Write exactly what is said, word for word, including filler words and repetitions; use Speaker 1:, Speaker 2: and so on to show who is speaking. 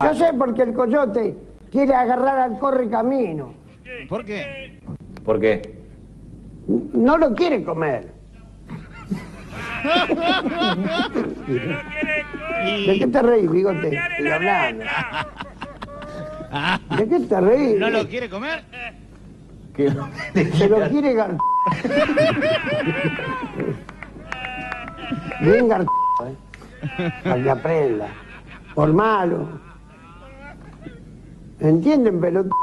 Speaker 1: Yo sé porque el coyote quiere agarrar al correcamino.
Speaker 2: ¿Por qué?
Speaker 3: ¿Por qué?
Speaker 1: No lo quiere comer. ¿De qué te reís, bigote? Estoy hablando. ¿De qué te reís?
Speaker 2: ¿No lo quiere comer?
Speaker 3: ¿Qué?
Speaker 1: Se lo quiere gar... Bien gar... ¿eh? Para que aprenda. Por malo. ¿Entienden, pelotudo?